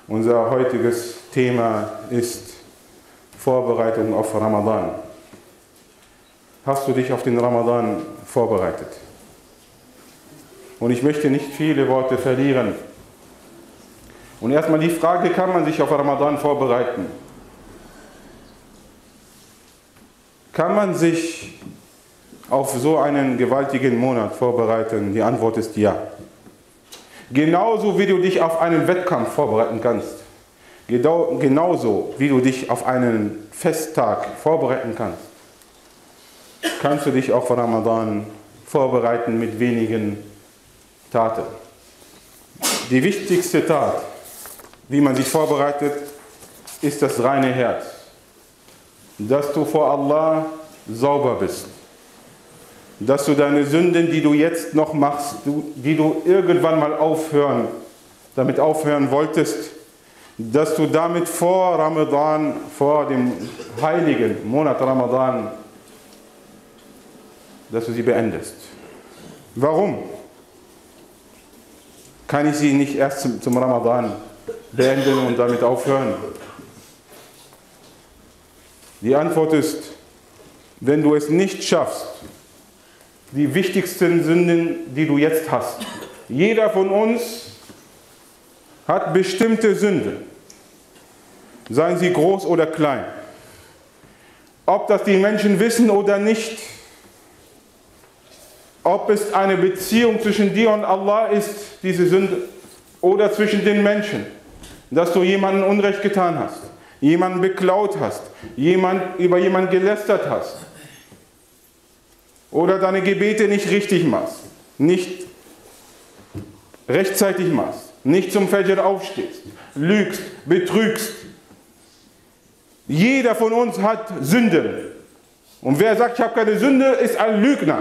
Unser heutiges Thema ist Vorbereitung auf Ramadan. Hast du dich auf den Ramadan vorbereitet? Und ich möchte nicht viele Worte verlieren. Und erstmal die Frage, kann man sich auf Ramadan vorbereiten? Kann man sich auf so einen gewaltigen Monat vorbereiten? Die Antwort ist ja. Genauso wie du dich auf einen Wettkampf vorbereiten kannst, genauso wie du dich auf einen Festtag vorbereiten kannst, kannst du dich auf Ramadan vorbereiten mit wenigen Taten. Die wichtigste Tat, wie man sich vorbereitet, ist das reine Herz. Dass du vor Allah sauber bist. Dass du deine Sünden, die du jetzt noch machst, die du irgendwann mal damit aufhören wolltest, dass du damit vor Ramadan, vor dem heiligen Monat Ramadan, dass du sie beendest. Warum kann ich sie nicht erst zum Ramadan beenden und damit aufhören? Die Antwort ist, wenn du es nicht schaffst, die wichtigsten Sünden, die du jetzt hast. Jeder von uns hat bestimmte Sünden, seien sie groß oder klein. Ob das die Menschen wissen oder nicht, ob es eine Beziehung zwischen dir und Allah ist, diese Sünde, oder zwischen den Menschen, dass du jemandem Unrecht getan hast, jemanden beklaut hast, über jemanden gelästert hast, oder deine Gebete nicht richtig machst, nicht rechtzeitig machst, nicht zum Fajr aufstehst, lügst, betrügst. Jeder von uns hat Sünden. Und wer sagt, ich habe keine Sünde, ist ein Lügner.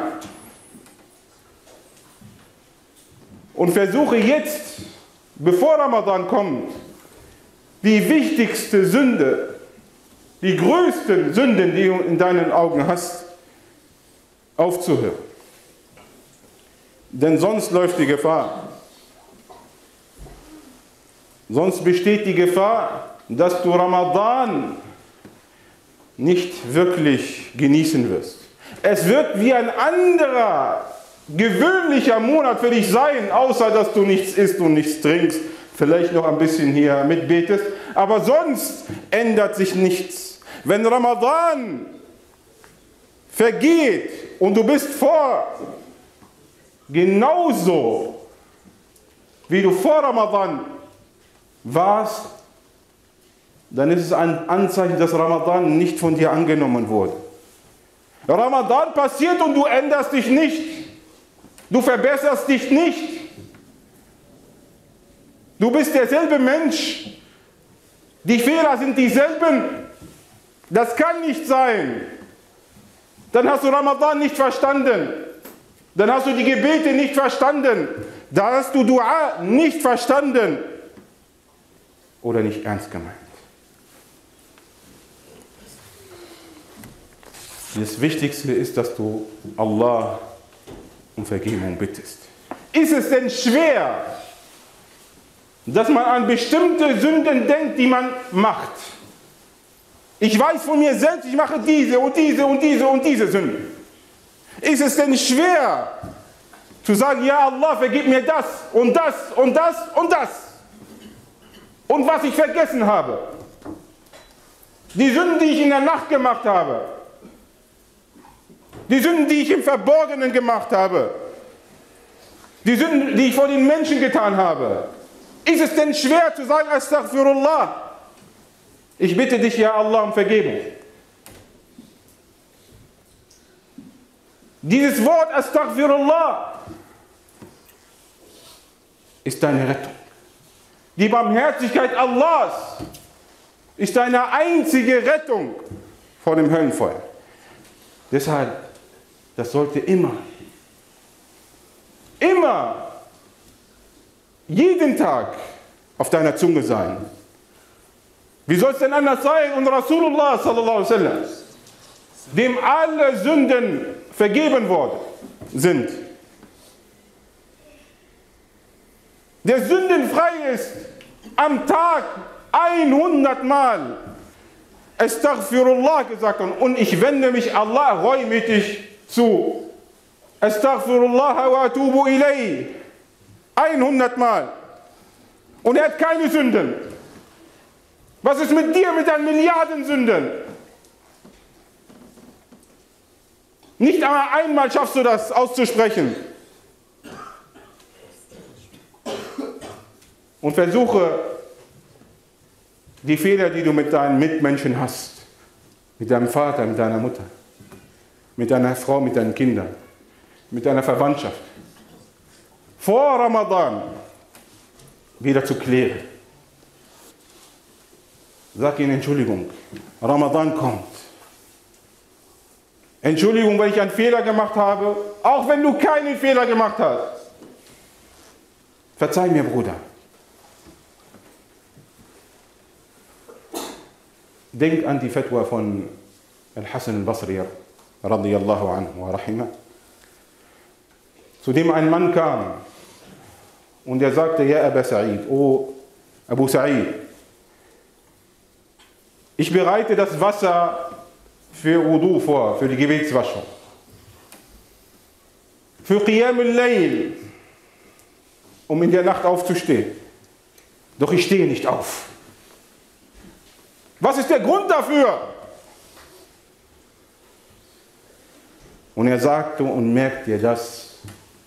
Und versuche jetzt, bevor Ramadan kommt, die wichtigste Sünde, die größten Sünden, die du in deinen Augen hast, aufzuhören. Denn sonst läuft die Gefahr. Sonst besteht die Gefahr, dass du Ramadan nicht wirklich genießen wirst. Es wird wie ein anderer, gewöhnlicher Monat für dich sein, außer dass du nichts isst und nichts trinkst, vielleicht noch ein bisschen hier mitbetest, aber sonst ändert sich nichts. Wenn Ramadan vergeht und du bist genauso wie du vor Ramadan warst, dann ist es ein Anzeichen, dass Ramadan nicht von dir angenommen wurde. Ramadan passiert und du änderst dich nicht. Du verbesserst dich nicht. Du bist derselbe Mensch. Die Fehler sind dieselben. Das kann nicht sein. Dann hast du Ramadan nicht verstanden. Dann hast du die Gebete nicht verstanden. Da hast du Dua nicht verstanden. Oder nicht ernst gemeint. Das Wichtigste ist, dass du Allah um Vergebung bittest. Ist es denn schwer, dass man an bestimmte Sünden denkt, die man macht? Ich weiß von mir selbst, ich mache diese und diese und diese und diese Sünden. Ist es denn schwer zu sagen, ja Allah, vergib mir das und das und das und das und was ich vergessen habe? Die Sünden, die ich in der Nacht gemacht habe, die Sünden, die ich im Verborgenen gemacht habe, die Sünden, die ich vor den Menschen getan habe. Ist es denn schwer zu sagen, Astaghfirullah? Ich bitte dich, ja Allah, um Vergebung. Dieses Wort Astaghfirullah ist deine Rettung. Die Barmherzigkeit Allahs ist deine einzige Rettung vor dem Höllenfeuer. Deshalb, das sollte immer, jeden Tag auf deiner Zunge sein. Wie soll es denn anders sein? Und Rasulullah sallallahu alaihi wasallam, dem alle Sünden vergeben worden sind, der sündenfrei ist, am Tag 100 Mal Astaghfirullah gesagt und ich wende mich Allah reumütig zu. Astaghfirullah wa atubu ilayh. 100 Mal. Und er hat keine Sünden. Was ist mit dir, mit deinen Milliarden Sünden? Nicht einmal schaffst du das auszusprechen. Und versuche, die Fehler, die du mit deinen Mitmenschen hast, mit deinem Vater, mit deiner Mutter, mit deiner Frau, mit deinen Kindern, mit deiner Verwandtschaft, vor Ramadan wieder zu klären. Sag ihnen Entschuldigung, Ramadan kommt. Entschuldigung, weil ich einen Fehler gemacht habe, auch wenn du keinen Fehler gemacht hast. Verzeih mir, Bruder. Denk an die Fatwa von Al-Hasan al-Basri, radiyallahu anhu wa rahimah, zu dem ein Mann kam und er sagte, ja Aba Sa'id, oh Abu Sa'id, ich bereite das Wasser für Wudu vor, für die Gebetswaschung, für Qiyam al-Layl, um in der Nacht aufzustehen. Doch ich stehe nicht auf. Was ist der Grund dafür? Und er sagte, und merkt ihr das?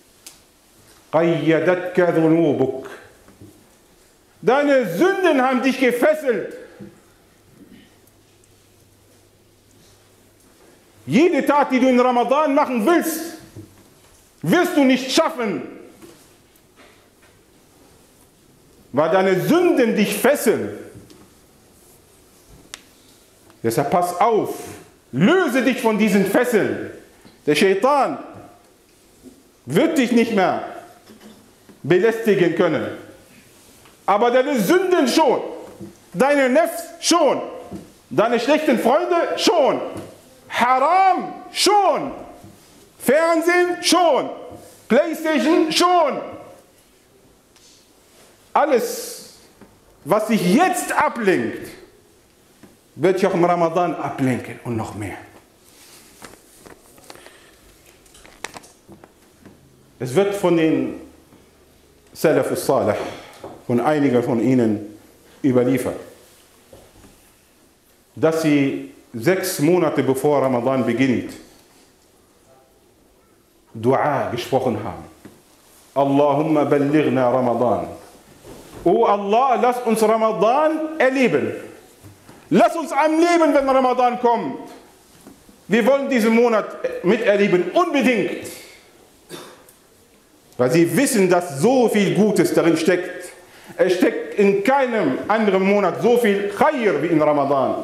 Qayyadatka dhunubuk. Deine Sünden haben dich gefesselt. Jede Tat, die du in Ramadan machen willst, wirst du nicht schaffen, weil deine Sünden dich fesseln. Deshalb pass auf, löse dich von diesen Fesseln. Der Shaitan wird dich nicht mehr belästigen können. Aber deine Sünden schon, deine Nefs schon, deine schlechten Freunde schon, Haram schon, Fernsehen schon, Playstation schon. Alles, was dich jetzt ablenkt, wird dich auch im Ramadan ablenken und noch mehr. Es wird von den Salaf al-Salih, von einigen von ihnen überliefert, dass sie 6 Monate bevor Ramadan beginnt, Dua gesprochen haben. Allahumma ballighna Ramadan. O Allah, lass uns Ramadan erleben. Lass uns am Leben, wenn Ramadan kommt. Wir wollen diesen Monat miterleben, unbedingt. Weil sie wissen, dass so viel Gutes darin steckt. Es steckt in keinem anderen Monat so viel Khair wie in Ramadan.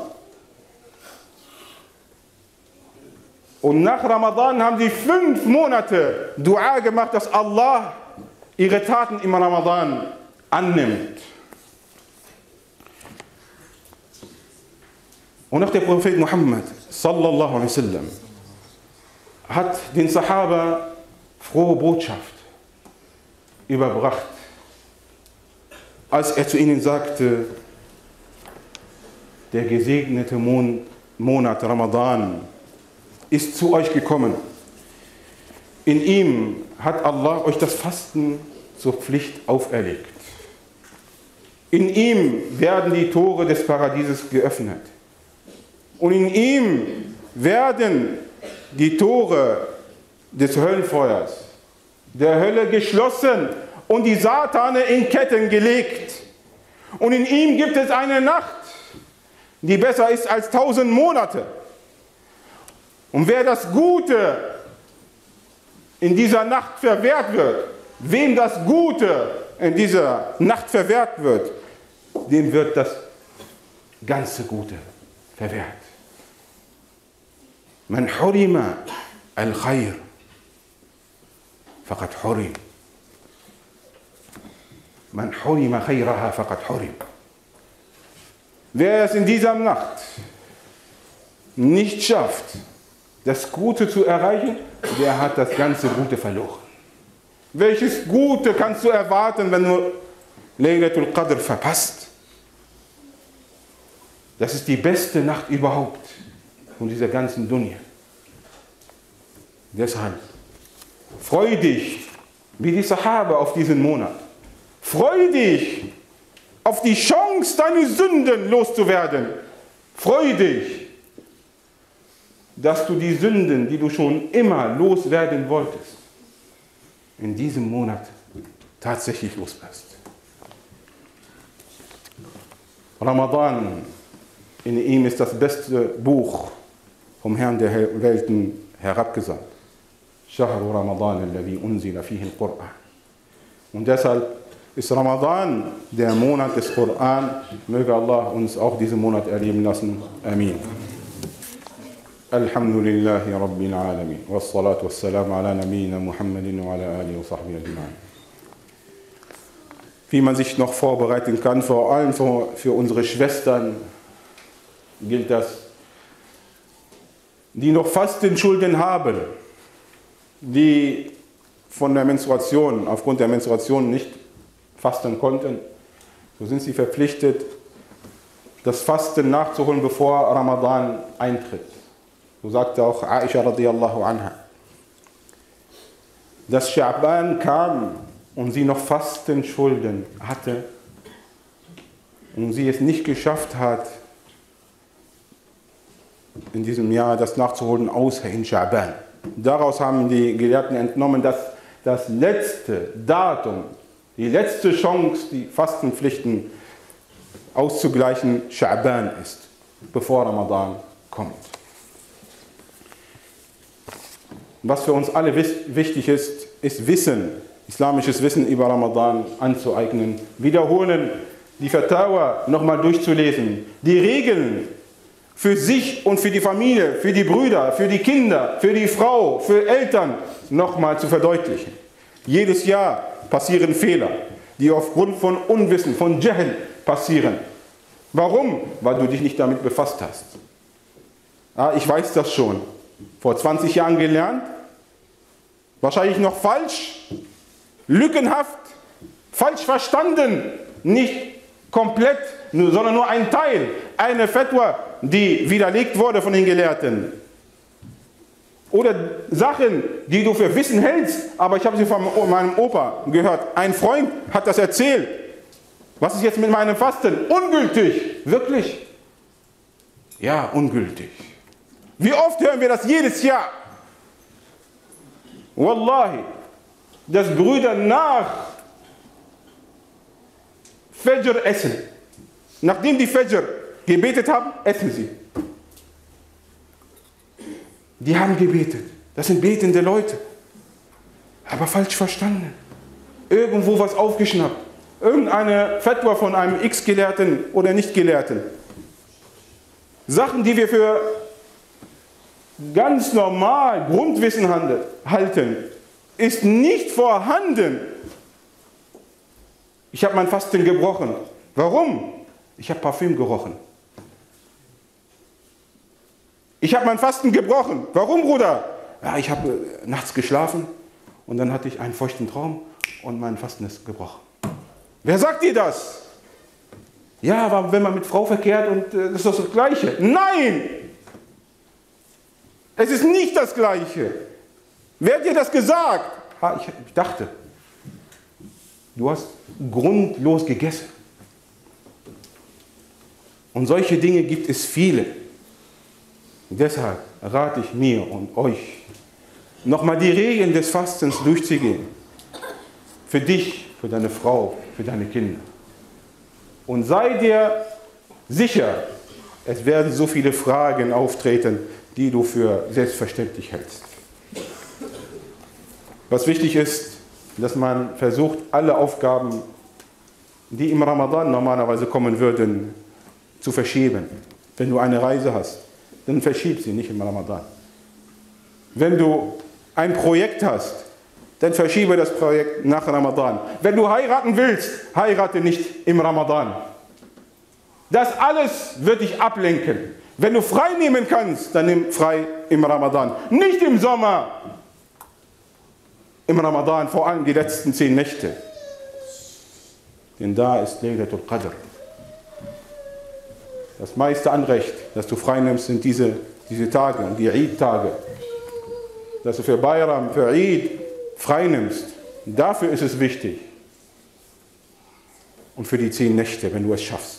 Und nach Ramadan haben sie 5 Monate Dua gemacht, dass Allah ihre Taten im Ramadan annimmt. Und auch der Prophet Muhammad sallallahu alaihi wasallam hat den Sahaba frohe Botschaft überbracht, als er zu ihnen sagte, der gesegnete Monat Ramadan ist zu euch gekommen. In ihm hat Allah euch das Fasten zur Pflicht auferlegt. In ihm werden die Tore des Paradieses geöffnet. Und in ihm werden die Tore des Höllenfeuers, der Hölle geschlossen und die Satane in Ketten gelegt. Und in ihm gibt es eine Nacht, die besser ist als 1000 Monate. Und wer das Gute in dieser Nacht verwehrt wird, wem das Gute in dieser Nacht verwehrt wird, dem wird das ganze Gute verwehrt. Man hurima al-Khair, faqad hurim. Man hurima khayraha, faqad hurim. Wer es in dieser Nacht nicht schafft, das Gute zu erreichen, der hat das ganze Gute verloren. Welches Gute kannst du erwarten, wenn du Laylatul Qadr verpasst. Das ist die beste Nacht überhaupt von dieser ganzen Dunya. Deshalb freu dich wie die Sahaba auf diesen Monat. Freu dich auf die Chance, deine Sünden loszuwerden. Freu dich, dass du die Sünden, die du schon immer loswerden wolltest, in diesem Monat tatsächlich loswirst. Ramadan, in ihm ist das beste Buch vom Herrn der Welten herabgesandt. Shahru Ramadan alladhi unzila fihi al-Qur'an. Und deshalb ist Ramadan der Monat des Koran. Möge Allah uns auch diesen Monat erleben lassen. Amin. Alhamdulillahi Rabbil Alamin. Wassalatu wassalamu ala nabiyyina Muhammadin wa ala alihi wa sahbihi ajma'in. Wie man sich noch vorbereiten kann, vor allem für unsere Schwestern, gilt das, die noch Fastenschulden haben, die von der Menstruation, aufgrund der Menstruation nicht fasten konnten, so sind sie verpflichtet, das Fasten nachzuholen, bevor Ramadan eintritt. So sagte auch Aisha radiallahu anha. Dass Scha'ban kam und sie noch Fastenschulden hatte und sie es nicht geschafft hat, in diesem Jahr das nachzuholen, außer in Scha'ban. Daraus haben die Gelehrten entnommen, dass das letzte Datum, die letzte Chance, die Fastenpflichten auszugleichen, Scha'ban ist, bevor Ramadan kommt. Was für uns alle wichtig ist, ist Wissen, islamisches Wissen über Ramadan anzueignen, wiederholen, die Fatawa nochmal durchzulesen, die Regeln für sich und für die Familie, für die Brüder, für die Kinder, für die Frau, für Eltern nochmal zu verdeutlichen. Jedes Jahr passieren Fehler, die aufgrund von Unwissen, von Jahl passieren. Warum? Weil du dich nicht damit befasst hast. Ich weiß das schon. Vor 20 Jahren gelernt, wahrscheinlich noch falsch, lückenhaft, falsch verstanden, nicht komplett, sondern nur ein Teil, eine Fatwa, die widerlegt wurde von den Gelehrten. Oder Sachen, die du für Wissen hältst, aber ich habe sie von meinem Opa gehört. Ein Freund hat das erzählt. Was ist jetzt mit meinem Fasten? Ungültig. Wirklich? Ja, ungültig. Wie oft hören wir das jedes Jahr? Wallahi, dass Brüder nach Fajr essen. Nachdem die Fajr gebetet haben, essen sie. Die haben gebetet. Das sind betende Leute. Aber falsch verstanden. Irgendwo was aufgeschnappt. Irgendeine Fatwa von einem X-Gelehrten oder Nicht-Gelehrten. Sachen, die wir für ganz normal Grundwissen halten, ist nicht vorhanden. Ich habe mein Fasten gebrochen. Warum? Ich habe Parfüm gerochen. Ich habe mein Fasten gebrochen. Warum, Bruder? Ja, ich habe nachts geschlafen und dann hatte ich einen feuchten Traum und mein Fasten ist gebrochen. Wer sagt dir das? Ja, aber wenn man mit Frau verkehrt und das ist das Gleiche. Nein! Es ist nicht das Gleiche. Wer hat dir das gesagt? Ich dachte, du hast grundlos gegessen. Und solche Dinge gibt es viele. Deshalb rate ich mir und euch, nochmal die Regeln des Fastens durchzugehen. Für dich, für deine Frau, für deine Kinder. Und sei dir sicher, es werden so viele Fragen auftreten, die du für selbstverständlich hältst. Was wichtig ist, dass man versucht, alle Aufgaben, die im Ramadan normalerweise kommen würden, zu verschieben. Wenn du eine Reise hast, dann verschieb sie nicht im Ramadan. Wenn du ein Projekt hast, dann verschiebe das Projekt nach Ramadan. Wenn du heiraten willst, heirate nicht im Ramadan. Das alles wird dich ablenken. Wenn du frei nehmen kannst, dann nimm frei im Ramadan. Nicht im Sommer. Im Ramadan, vor allem die letzten 10 Nächte. Denn da ist Laylatul Qadr. Das meiste Anrecht, das du freinimmst, sind diese Tage und die Eid-Tage. Dass du für Bayram, für Eid freinimmst. Dafür ist es wichtig. Und für die 10 Nächte, wenn du es schaffst.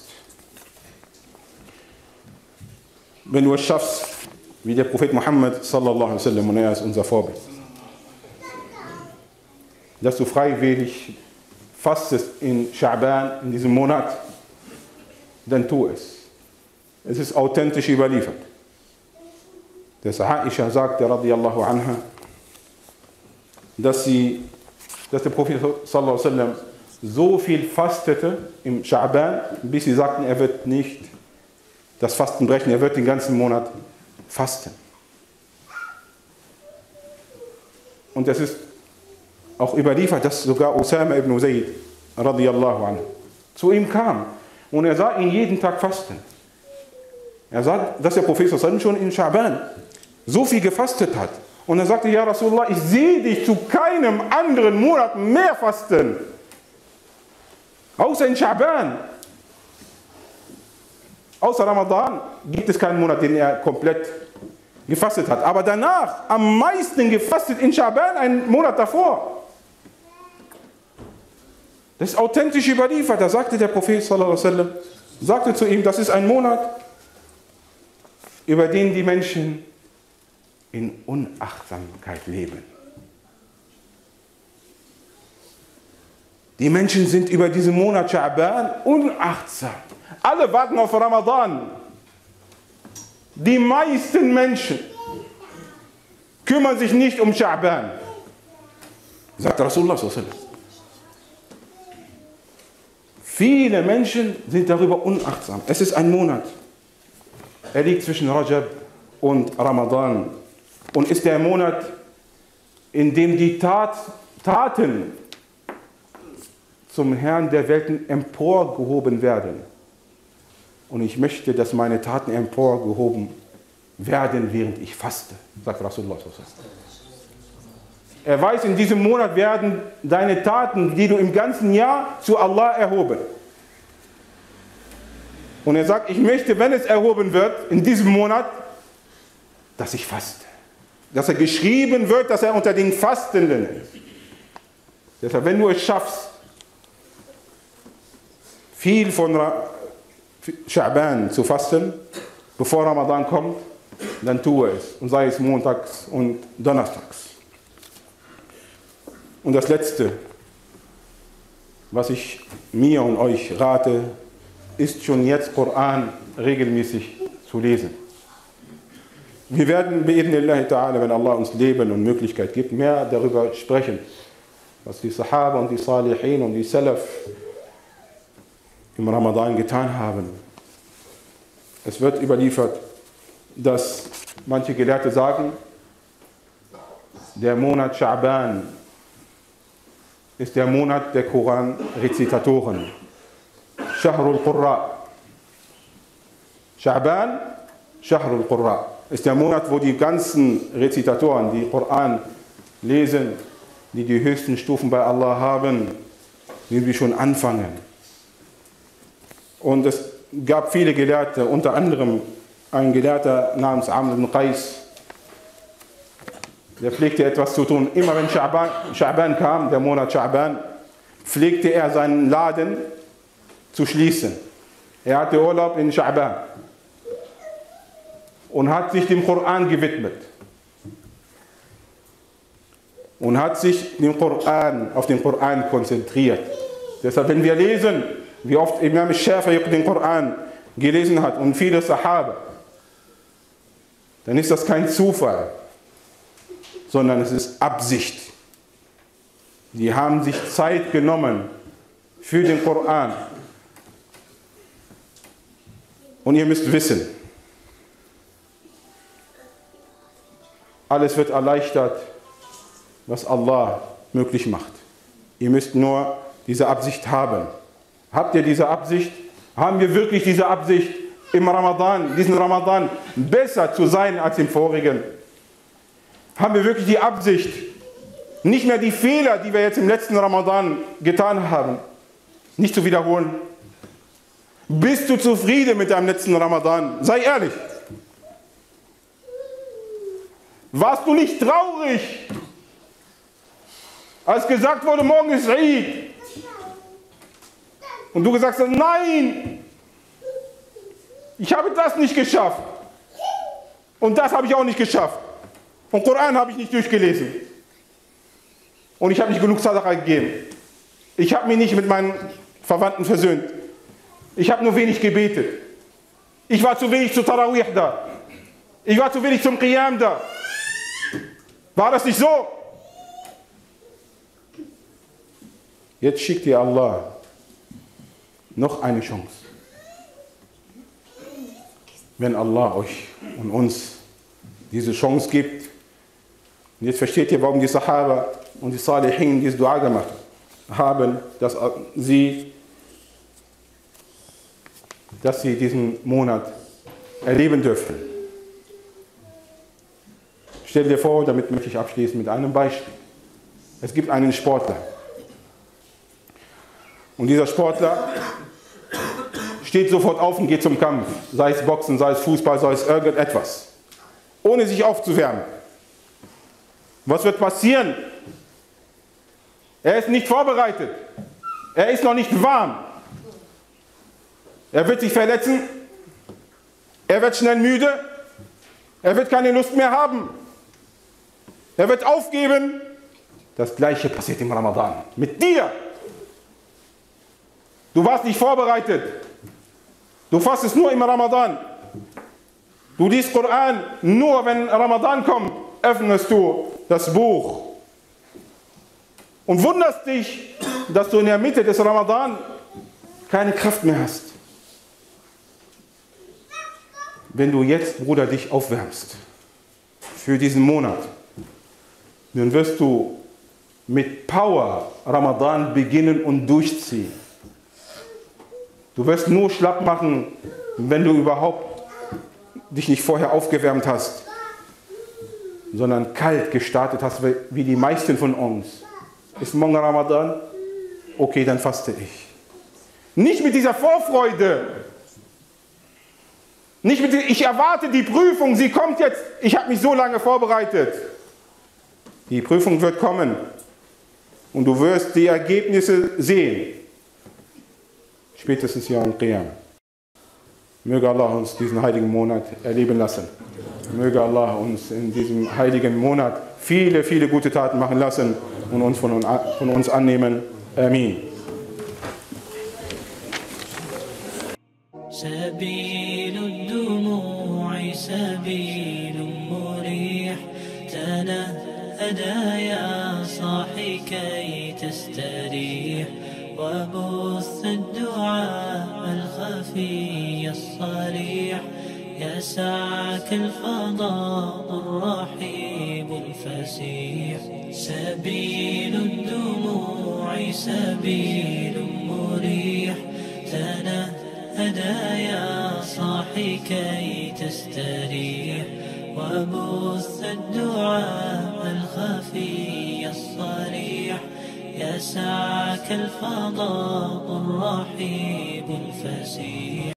Wenn du es schaffst, wie der Prophet Muhammad sallallahu alaihi wasallam, und er ist unser Vorbild, dass du freiwillig fastest in Scha'ban, in diesem Monat, dann tu es. Es ist authentisch überliefert. Dass Aisha sagte, radiyallahu anha, dass der Prophet sallallahu alaihi wasallam so viel fastete im Scha'ban, bis sie sagten, er wird nicht das Fasten brechen, er wird den ganzen Monat fasten. Und es ist auch überliefert, dass sogar Usama ibn Zayd radiyallahu anhu zu ihm kam und er sah ihn jeden Tag fasten. Er sah, dass der Prophet schon in Scha'ban so viel gefastet hat. Und er sagte, ja Rasulullah, ich sehe dich zu keinem anderen Monat mehr fasten. Außer in Scha'ban. Außer Ramadan gibt es keinen Monat, den er komplett gefastet hat. Aber danach am meisten gefastet in Scha'ban, einen Monat davor. Das ist authentisch überliefert. Da sagte der Prophet sallallahu alaihi wasallam, sagte zu ihm, das ist ein Monat, über den die Menschen in Unachtsamkeit leben. Die Menschen sind über diesen Monat Scha'ban unachtsam. Alle warten auf Ramadan. Die meisten Menschen kümmern sich nicht um Scha'ban. Sagt Rasulullah sallallahu alaihi wasallam. Viele Menschen sind darüber unachtsam. Es ist ein Monat. Er liegt zwischen Rajab und Ramadan und ist der Monat, in dem die Taten zum Herrn der Welten emporgehoben werden. Und ich möchte, dass meine Taten emporgehoben werden, während ich faste, sagt Rasulullah. Er weiß, in diesem Monat werden deine Taten, die du im ganzen Jahr zu Allah erhoben. Und er sagt, ich möchte, wenn es erhoben wird, in diesem Monat, dass ich faste. Dass er geschrieben wird, dass er unter den Fastenden ist. Deshalb, wenn du es schaffst, viel von Scha'ban zu fasten, bevor Ramadan kommt, dann tue es. Und sei es montags und donnerstags. Und das Letzte, was ich mir und euch rate, ist schon jetzt Koran regelmäßig zu lesen. Wir werden bi'idhnillahi ta'ala, wenn Allah uns Leben und Möglichkeit gibt, mehr darüber sprechen, was die Sahaba und die Salihin und die Salaf im Ramadan getan haben. Es wird überliefert, dass manche Gelehrte sagen, der Monat Scha'ban ist der Monat der Koran-Rezitatoren. Shahrul Qurra. Scha'ban, Shahrul Qurra. Ist der Monat, wo die ganzen Rezitatoren, die Koran lesen, die die höchsten Stufen bei Allah haben, die wir schon anfangen. Und es gab viele Gelehrte, unter anderem ein Gelehrter namens Amr ibn Qais, der pflegte etwas zu tun. Immer wenn Scha'ban kam, der Monat Scha'ban, pflegte er seinen Laden zu schließen. Er hatte Urlaub in Scha'ban und hat sich dem Koran gewidmet. Und hat sich auf den Koran konzentriert. Deshalb, wenn wir lesen, wie oft Imam Shafi'i den Koran gelesen hat und viele Sahaba, dann ist das kein Zufall, sondern es ist Absicht. Die haben sich Zeit genommen für den Koran. Und ihr müsst wissen, alles wird erleichtert, was Allah möglich macht. Ihr müsst nur diese Absicht haben. Habt ihr diese Absicht? Haben wir wirklich diese Absicht, im Ramadan, diesen Ramadan, besser zu sein als im vorigen? Haben wir wirklich die Absicht, nicht mehr die Fehler, die wir jetzt im letzten Ramadan getan haben, Nicht zu wiederholen. Bist du zufrieden mit deinem letzten Ramadan? Sei ehrlich. Warst du nicht traurig, als gesagt wurde, morgen ist Eid? Und du gesagt hast, nein, ich habe das nicht geschafft. Und das habe ich auch nicht geschafft. Und Koran habe ich nicht durchgelesen. Und ich habe nicht genug Sadaqa gegeben. Ich habe mich nicht mit meinen Verwandten versöhnt. Ich habe nur wenig gebetet. Ich war zu wenig zu Tarawih da. Ich war zu wenig zum Qiyam da. War das nicht so? Jetzt schickt dir Allah noch eine Chance. Wenn Allah euch und uns diese Chance gibt. Und jetzt versteht ihr, warum die Sahaba und die Salihin dieses Dua gemacht haben, dass sie diesen Monat erleben dürfen. Stell dir vor, damit möchte ich abschließen mit einem Beispiel. Es gibt einen Sportler. Und dieser Sportler steht sofort auf und geht zum Kampf. Sei es Boxen, sei es Fußball, sei es irgendetwas. Ohne sich aufzuwärmen. Was wird passieren? Er ist nicht vorbereitet. Er ist noch nicht warm. Er wird sich verletzen. Er wird schnell müde. Er wird keine Lust mehr haben. Er wird aufgeben. Das Gleiche passiert im Ramadan. Mit dir. Du warst nicht vorbereitet. Du fastest nur im Ramadan. Du liest Koran. Nur wenn Ramadan kommt, öffnest du das Buch. Und wunderst dich, dass du in der Mitte des Ramadan keine Kraft mehr hast. Wenn du jetzt, Bruder, dich aufwärmst für diesen Monat, dann wirst du mit Power Ramadan beginnen und durchziehen. Du wirst nur schlapp machen, wenn du überhaupt dich nicht vorher aufgewärmt hast, sondern kalt gestartet hast, wie die meisten von uns. Ist morgen Ramadan? Okay, dann faste ich. Nicht mit dieser Vorfreude. Nicht mit ich erwarte die Prüfung, sie kommt jetzt. Ich habe mich so lange vorbereitet. Die Prüfung wird kommen. Und du wirst die Ergebnisse sehen. Spätestens Yawm al-Qiyam. Möge Allah uns diesen heiligen Monat erleben lassen. Möge Allah uns in diesem heiligen Monat viele, viele gute Taten machen lassen und uns von uns annehmen. Amin. سبيل الدموع سبيل مريح تنهدى يا صاحي كي تستريح وبث الدعاء الخفي الصريح يسعك الفضاء الرحيب الفسيح سبيل الدموع سبيل مريح تنهدى يا صاحي كي تستريح وبث الدعاء الخفي الصريح يسعك الفضاء الرحيب الفسيح